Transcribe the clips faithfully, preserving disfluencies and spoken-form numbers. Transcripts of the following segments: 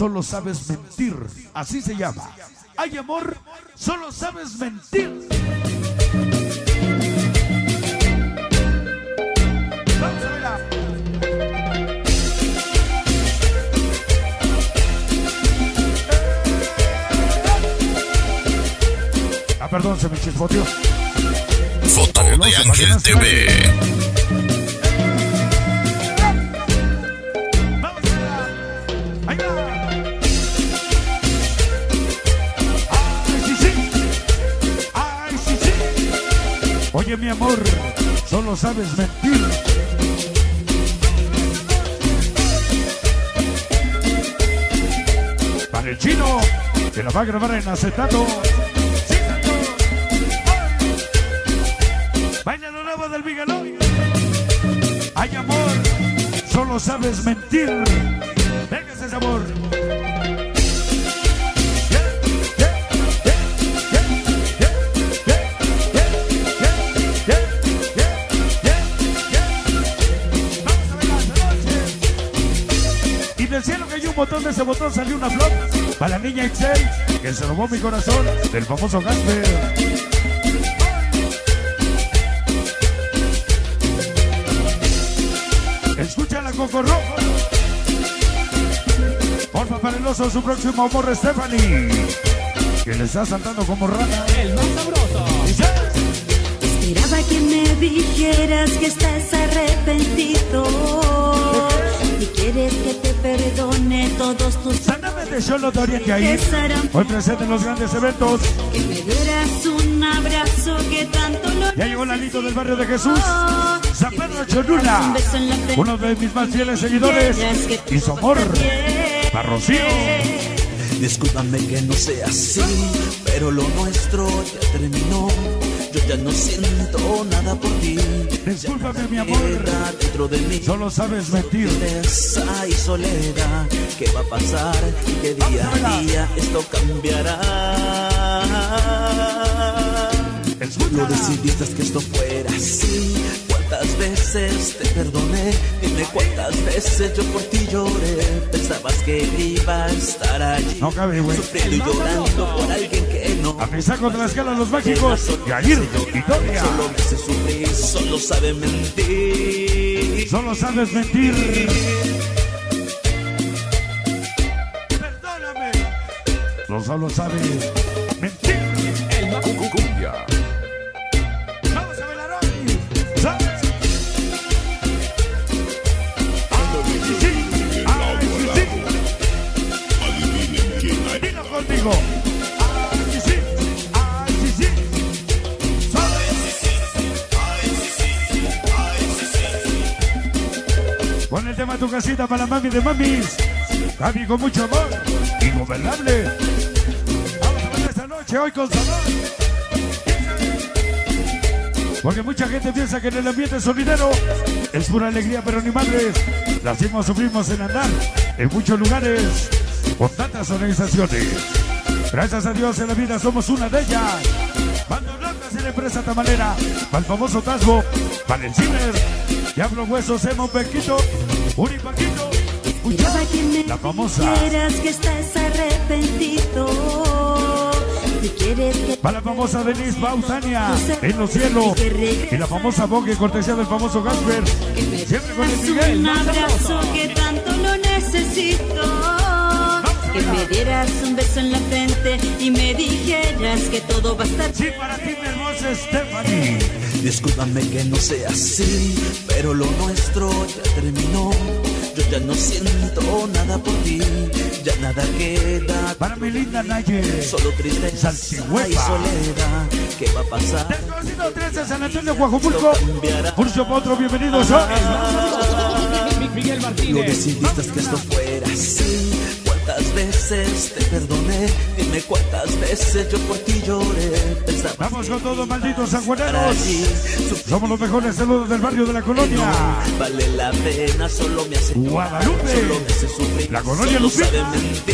solo sabes mentir. Así se llama. Ay, amor, solo sabes mentir. Vamos a verla. Ah, perdón, se me chispoteó. Foto de Ángel T V. Oye, mi amor, solo sabes mentir. Para el chino, que la va a grabar en acetato. Sí, señor. Baila lo nuevo del Miguelón. Ay, amor, solo sabes mentir. Venga ese sabor. Del cielo cayó un botón, de ese botón salió una flor para la niña Excel, que se robó mi corazón del famoso Gasper. Escucha la Coco Rojo. Porfa para el oso, su próximo amor, Stephanie, que le está saltando como rana. El más sabroso. Esperaba que me dijeras que estás arrepentido y quieres que te perdone todos tus Sanamente solo de Oriente ahí. Hoy presente en los grandes eventos. Que me dieras un abrazo que tanto lo Ya llegó Lalito del barrio de Jesús, San Pedro Cholula, uno de mis más fieles seguidores, y su amor, para Rocío. Discúlpame que no sea así, pero lo nuestro ya terminó. Yo ya no siento nada por ti. Discúlpame, mi amor, dentro de mí solo sabes mentir. Tristeza y soledad, ¿qué va a pasar? Y que día a día esto cambiará. Lo decidiste que esto fuera así. ¿Cuántas veces te perdoné? Dime cuántas veces yo por ti lloré. Pensabas que iba a estar allí, no cabe, güey, sufriendo y llorando por alguien que no. A pesar contra la escala los mágicos, Yair, Victoria. Solo me hace sufrir, solo sabe mentir. Solo sabes mentir. Perdóname. No solo sabes mentir. El más cumbia. Vamos a bailar hoy. ¿Sabes? Ay, sí, ay, sí, sí. Dilo conmigo. Ay, sí, ay, sí, sí. ¿Sabes? Pon el tema a tu casita para la mami de mamis. Gaby con mucho amor. Ingobernable. Vamos a ver esta noche hoy con sabor. Porque mucha gente piensa que en el ambiente sonidero es pura alegría, pero ni madres. La hacemos, sufrimos en andar en muchos lugares con tantas organizaciones. Gracias a Dios en la vida somos una de ellas. Mando blancas en la empresa tamalera, para el famoso Tasbo, para el Ciber, Diablo Huesos, Emo, Pequito, Unipaquito, la famosa. Quieras que estás arrepentido. Para la famosa Denise Bautania en los cielos. Y la famosa Bogue, cortesía del famoso Gasper. Siempre con el Miguel. Un abrazo que tanto lo necesito. Que me dieras un beso en la frente y me dijeras que todo va a estar bien. Sí, para ti, mi hermosa Stephanie. Discúlpame que no sea así, pero lo nuestro ya terminó. Yo ya no siento nada por ti, ya nada queda. Para mi linda Naye, solo tristeza y soledad. ¿Qué va a pasar? Desconocido trece, San Antonio, Guajumulco. Pulso Potro, bienvenidos a Miguel Martínez. Lo decidiste que esto fuera así. ¿Cuántas veces te perdoné? Dime cuántas veces yo por ti lloré. Pensaba vamos con todos, malditos sanjuaneros. Somos los mejores saludos del barrio de la colonia. No vale la pena, solo me hace Guadalupe, solo me hace sufrir, la colonia Lupita. Sabe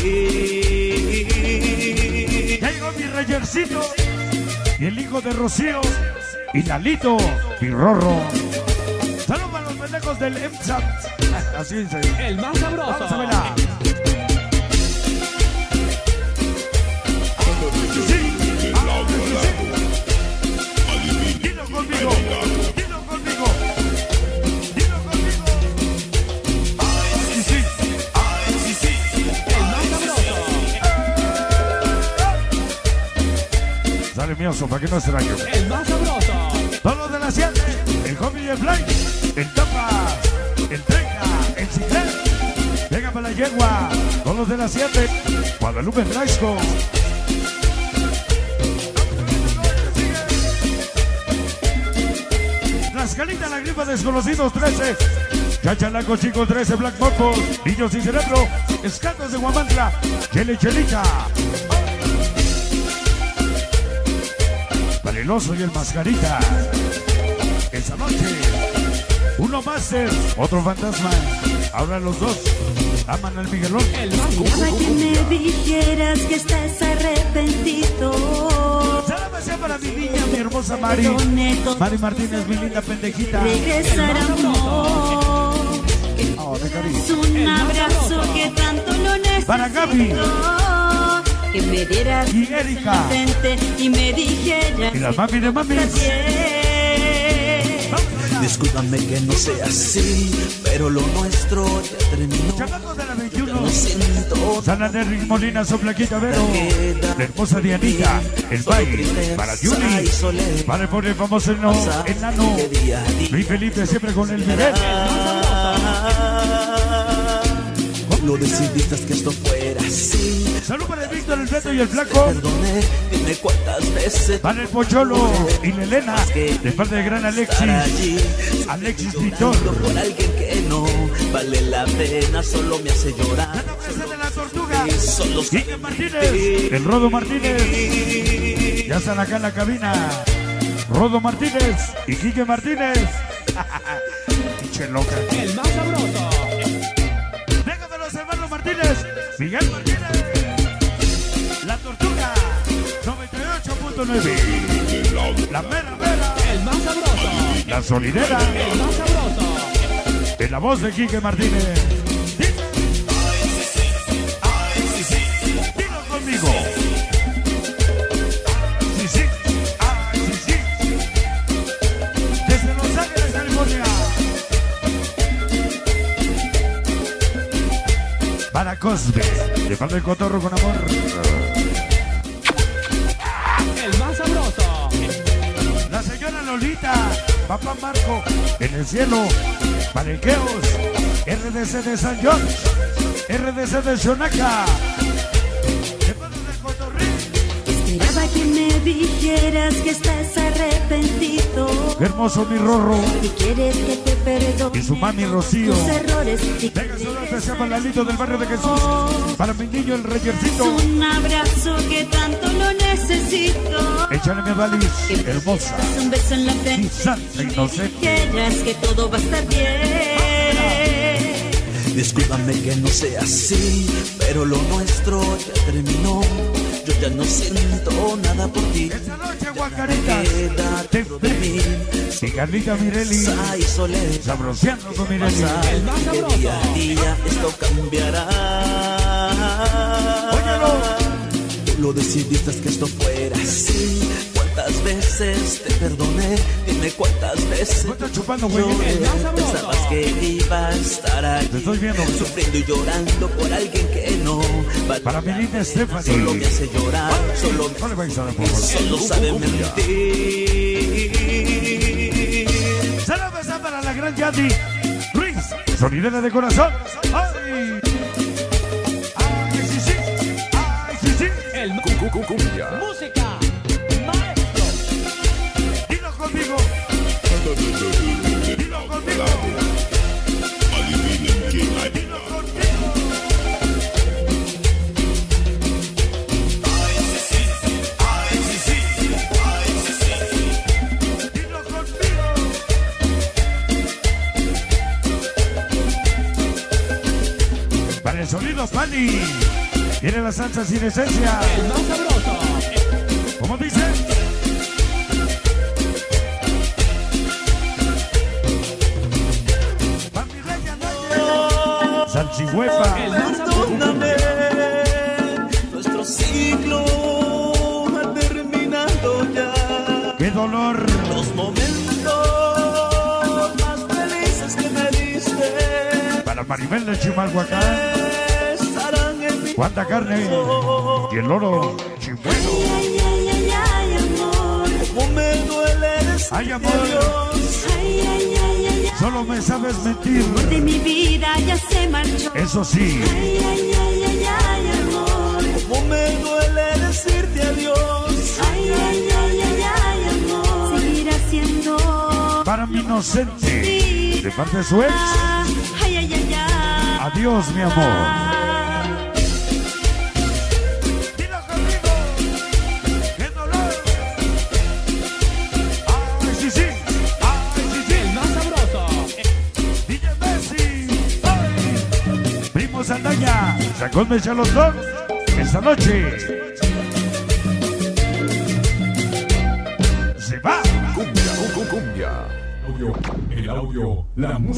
mentir. Ya llegó mi Reyercito y el hijo de Rocío y Lalito Pirrorro. Saludos para los pendejos del M S A T. Así dice. El más sabroso. Vamos a verla. premioso para que no extraño. El más sabroso. Todos los de la siete, el hobby de Fly, el Tapa, el Treca, el Ciclén. Venga para la yegua, todos los de la siete, Guadalupe Blasco. Tlaxcalita, la gripa, desconocidos trece. Chachalaco, chico trece, Black Mocos, Niños sin cerebro, Escatos de Guamantla, Chele Chelita. Valeloso y el Mascarita. Esa noche, uno máster, otro fantasma. Ahora los dos aman al Miguelón. El más Esperaba que me dijeras que estás arrepentido. Saludos para mi niña, mi hermosa Mari. Mari Martínez, mi linda pendejita. Regresar, amor. Oh, de cariño. Es un abrazo que tanto lo necesito. Para Gaby. Que me dieras Y Erika. frente y me dijeras Y las mami de mami. Discúlpame que no sea así, pero lo nuestro ya terminó. Chamacos de la No veintiuno. siento Sana de Rick Molina, Soplaquita Vero. La hermosa Dianita. El baile. Para Yuli. Para el pobre famoso eno- enano. Luis Felipe siempre con el Miguel. Lo decidiste que esto fuera así. Salud para el Víctor, el Beto y el Flaco. Perdone, dime cuántas veces Para el Pocholo y la Elena. De parte del gran estar Alexis. allí. Alexis Llorando Víctor. por alguien que no vale la pena, solo me hace llorar. La nobleza de la tortuga. Solo Quique Martínez. El Rodo Martínez. Ya están acá en la cabina. Rodo Martínez y Quique Martínez. Pinche loca. El más sabroso. Venga de los hermanos Martínez. Miguel Martínez. La tortuga. noventa y ocho punto nueve. La mera mera. El más sabroso. La solidera. El más sabroso. En la voz de Quique Martínez. Dice. Dilo conmigo. Sí, sí. Ay, sí, sí. Desde Los Ángeles, California. Para Cosme. De parte del cotorro con amor. El más sabroso. La señora Lolita. Papá Marco. En el cielo. Parequeos. R D C de San George. R D C de Xonaca. De parte del cotorrín. Esperaba que me dijeras que estás arrepentido. Qué hermoso mi Rorro. Y quieres que te perdone Y su mami Rocío. tus errores. Y que Venga, saludos regreses, especial para Lalito del barrio de Jesús. Para mi niño el es Reyercito. un abrazo que tanto lo necesito. Échale mi Valis. Que me Hermosa. dieras un beso en la Y frente. santa Y inocente. dijeras que todo va a estar bien. Discúlpame que no sea así, pero lo nuestro ya terminó. Yo ya no siento nada por ti. Esta noche, Guacaritas. Queda dentro de mí. Y Carlita Mirelli. Ay, soledad. Sabroseando con Mirelli. El más Que sabroso. día a día esto cambiará. Óyelo. Lo decidiste que esto fuera así. ¿Cuántas veces te perdoné? Dime cuántas veces. ¿No estás chupando, güey? lloré. El más sabroso. Pensabas que iba a estar allí. Te estoy viendo. Sufriendo y llorando por alguien que no vale Para mi la linda pena. Stephanie. Solo me hace llorar. Solo me No le vais a dar, por favor. Solo sabe mentir. Saludos para la gran Yadi Ruiz. Sonidera de corazón. ¡Ay! ¡Ay, sí, sí! ¡Ay, sí, sí! El más música. Maestro. Dilo conmigo. Dilo conmigo. Dilo conmigo. Dilo conmigo. Para el sonido Pani. Tiene la salsa sin esencia. El más sabroso. ¿Cómo dice? Papi Raya Noche. Salchihuepa. El más sabroso. Perdóname, nuestro ciclo ha terminado ya. ¡Qué dolor! Los momentos más felices que me diste Para Maribel de Chimalhuacán. estarán en mi ¿Cuánta carne? Y el loro chimuelo. Ay, ay, ay, ay, amor. Cómo me duele decirte Ay, amor. adiós. Ay, ay, ay, ay, ay. Solo me sabes mentir. De mi vida ya se marchó. Eso sí, Ay, ay, ay, ay, ay, amor. Cómo me duele decirte adiós. Ay, ay, ay, ay, ay, amor. Seguirá siendo para mi inocente, mi de parte de su ex. Ay, ay, ay, ay. Adiós, mi amor. Dilo conmigo. ¡Qué dolor! ¡Ay, sí, sí! ¡Ay, sí, sí! El más sabroso. D J Messi. ¡Ay! Primo Saldaña. Sacó el mecha los dos. Esta noche. Se va. Cumbia, cumbia. Audio, el audio, la música.